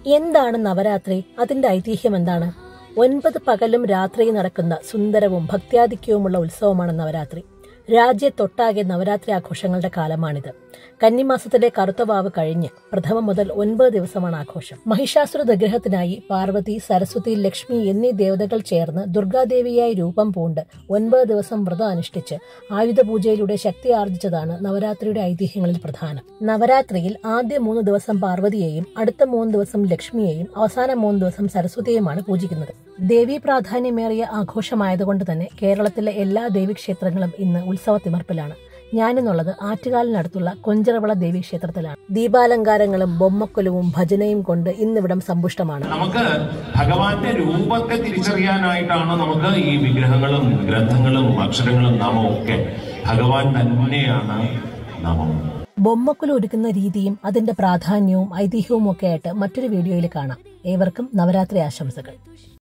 എന്താണ് നവരാത്രി? അതിന്റെ ഐതിഹ്യം എന്താണ്? 9 പകലും രാത്രിയും നടക്കുന്ന സുന്ദരവും ഭക്ത്യാധിക്യവുമുള്ള ഉത്സവമാണ് നവരാത്രി. രാജ്യത്തൊട്ടാകെ നവരാത്രി ആഘോഷങ്ങളുടെ കാലമാണിത്. കന്നിമാസത്തിലെ കറുത്തവാവ് കഴിഞ്ഞ് പ്രഥമം മുതൽ 9 ദിവസമാണ് ആഘോഷം. മഹിഷാസുര നിഗ്രഹത്തിനായി പാർവതി, സരസ്വതി, ലക്ഷ്മി എന്നീ ദേവതകൾ ചേർന്ന് ദുർഗാദേവിയായി രൂപം പൂണ്ട് 9 ദിവസം വ്രതം അനുഷ്ഠിച്ച് ആയുധപൂജയിലൂടെ ശക്തി ആർജിച്ചതാണ് നവരാത്രിയുടെ ഐതിഹ്യങ്ങളിൽ പ്രധാനം. നവരാത്രിയിൽ ആദ്യ 3 ദിവസം പാർവതിയെയും അടുത്ത 3 ദിവസം ലക്ഷ്മിയെയും അവസാന 3 ദിവസം സരസ്വതിയെയുമാണ് പൂജിക്കുന്നത്. ദേവീ പ്രാധാന്യമേറിയ ആഘോഷമായതുകൊണ്ട് തന്നെ കേരളത്തിലെ എല്ലാ ദേവീക്ഷേത്രങ്ങളും ഇന്ന് ഉത്സവത്തിമർപ്പിലാണ്. ഞാനെന്നുള്ളത് ആറ്റുകാലിനടുത്തുള്ള കൊഞ്ചറവിള ദേവീക്ഷേത്രത്തിലാണ്. ദീപാലങ്കാരങ്ങളും ബൊമ്മക്കൊലുവും ഭജനയും കൊണ്ട് ഇന്നിവിടം സമ്പുഷ്ടമാണ്. നമുക്ക് ഭഗവാന്റെ രൂപത്തെ തിരിച്ചറിയാനായിട്ടാണ് നമുക്ക് ഈ വിഗ്രഹങ്ങളും ഗ്രന്ഥങ്ങളും അക്ഷരങ്ങളും നാമവും ഒക്കെ. ഭഗവാൻ തന്നെയാണ് നാമം. ബൊമ്മക്കൊലു ഒരുക്കുന്ന രീതിയും അതിന്റെ പ്രാധാന്യവും ഐതിഹ്യവും ഒക്കെ ആയിട്ട് മറ്റൊരു വീഡിയോയിൽ കാണാം. ഏവർക്കും നവരാത്രി ആശംസകൾ.